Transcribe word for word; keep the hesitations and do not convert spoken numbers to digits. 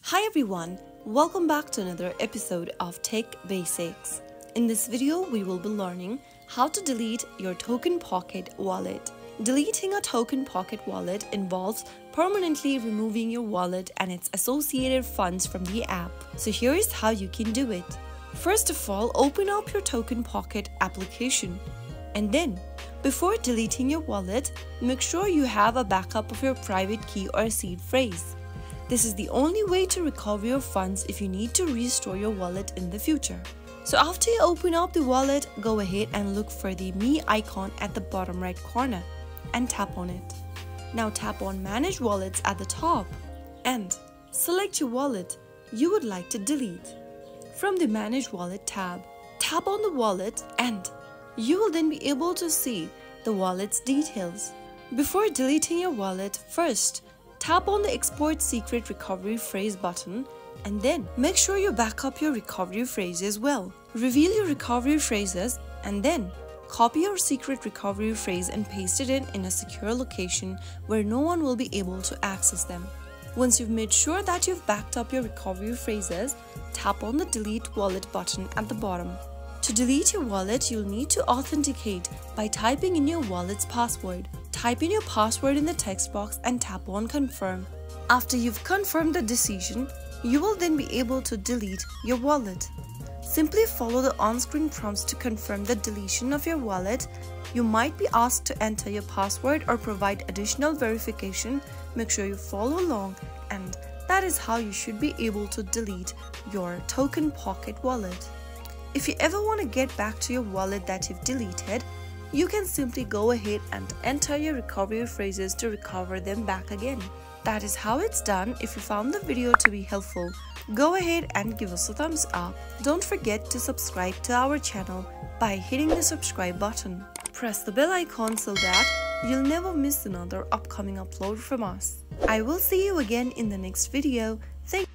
Hi everyone, welcome back to another episode of Tech Basics. In this video, we will be learning how to delete your TokenPocket wallet. Deleting a TokenPocket wallet involves permanently removing your wallet and its associated funds from the app. So here is how you can do it. First of all, open up your TokenPocket application. And then, before deleting your wallet, make sure you have a backup of your private key or seed phrase. This is the only way to recover your funds if you need to restore your wallet in the future. So after you open up the wallet, go ahead and look for the Me icon at the bottom right corner and tap on it. Now tap on Manage Wallets at the top and select your wallet you would like to delete. From the Manage Wallet tab, tap on the wallet and you will then be able to see the wallet's details. Before deleting your wallet, first tap on the Export Secret Recovery Phrase button and then make sure you back up your recovery phrase as well. Reveal your recovery phrases and then copy your secret recovery phrase and paste it in in a secure location where no one will be able to access them. Once you've made sure that you've backed up your recovery phrases, tap on the Delete Wallet button at the bottom. To delete your wallet, you'll need to authenticate by typing in your wallet's password. Type in your password in the text box and tap on Confirm. After you've confirmed the decision, you will then be able to delete your wallet. Simply follow the on-screen prompts to confirm the deletion of your wallet. You might be asked to enter your password or provide additional verification. Make sure you follow along, and that is how you should be able to delete your TokenPocket wallet. If you ever want to get back to your wallet that you've deleted, you can simply go ahead and enter your recovery phrases to recover them back again. That is how it's done. If you found the video to be helpful, go ahead and give us a thumbs up. Don't forget to subscribe to our channel by hitting the subscribe button. Press the bell icon so that you'll never miss another upcoming upload from us. I will see you again in the next video. Thank you.